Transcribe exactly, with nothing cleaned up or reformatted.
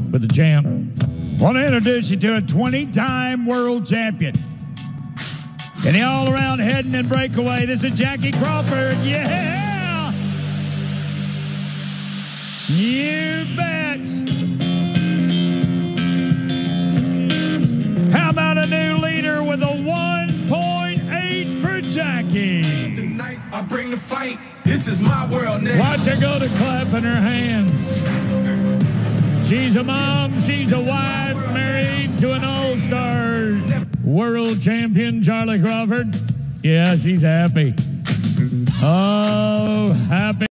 with the champ. Want to introduce you to a twenty-time world champion. And the all-around heading and breakaway. This is Jackie Crawford. Yeah! You bet. How about a new leader with a one point eight for Jackie? Tonight I bring the fight. This is my world now. Watch her go to clapping her hands. She's a mom, she's a wife, married to an all-star world champion, Charlie Crawford. Yeah, she's happy. Oh, happy.